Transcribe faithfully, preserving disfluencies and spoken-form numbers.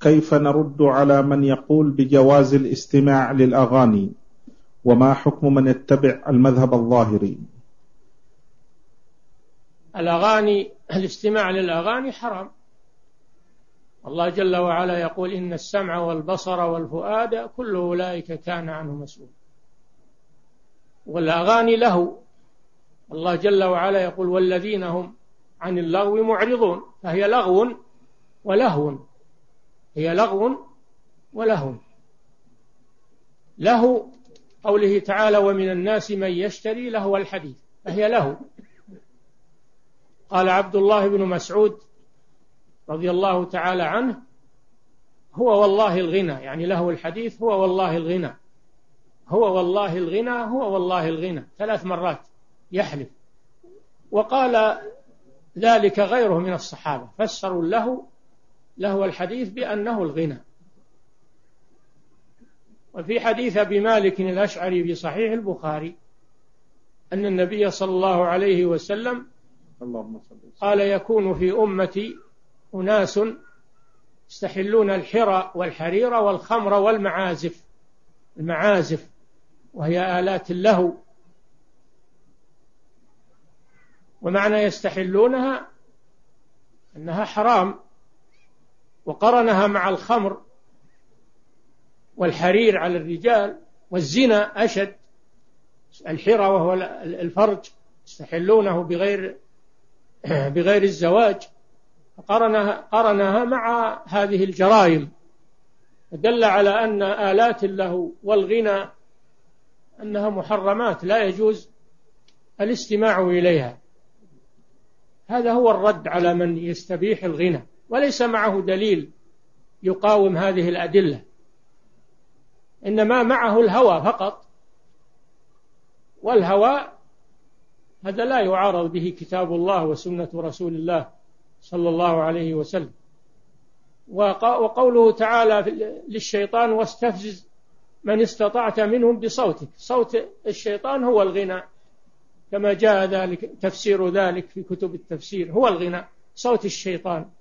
كيف نرد على من يقول بجواز الاستماع للأغاني؟ وما حكم من يتبع المذهب الظاهري؟ الأغاني، الاستماع للأغاني حرام. الله جل وعلا يقول: إن السمع والبصر والفؤاد كل أولئك كان عنه مسؤول. والأغاني له، الله جل وعلا يقول: والذين هم عن اللغو معرضون. فهي لغو ولهو، هي لغو ولهو. له قوله تعالى: ومن الناس من يشتري لهو الحديث، فهي له. قال عبد الله بن مسعود رضي الله تعالى عنه: هو والله الغنى، يعني له الحديث هو والله الغنى، هو والله الغنى، هو والله الغنى، ثلاث مرات يحلف. وقال ذلك غيره من الصحابة، فسروا له له الحديث بأنه الغنى. وفي حديث أبي مالك الأشعري في صحيح البخاري أن النبي صلى الله عليه وسلم قال: يكون في أمتي أناس يستحلون الحرى والحرير والخمر والمعازف. المعازف وهي آلات اللهو، ومعنى يستحلونها أنها حرام، وقرنها مع الخمر والحرير على الرجال، والزنا أشد. الحرى وهو الفرج يستحلونه بغير بغير الزواج، قرنها قرنها مع هذه الجرائم، دل على أن آلات اللهو والغنى أنها محرمات لا يجوز الاستماع إليها. هذا هو الرد على من يستبيح الغنى، وليس معه دليل يقاوم هذه الأدلة، إنما معه الهوى فقط، والهوى هذا لا يعارض به كتاب الله وسنة رسول الله صلى الله عليه وسلم. وقوله تعالى للشيطان: واستفزز من استطعت منهم بصوتك. صوت الشيطان هو الغنى، كما جاء ذلك تفسير ذلك في كتب التفسير، هو الغنى، صوت الشيطان.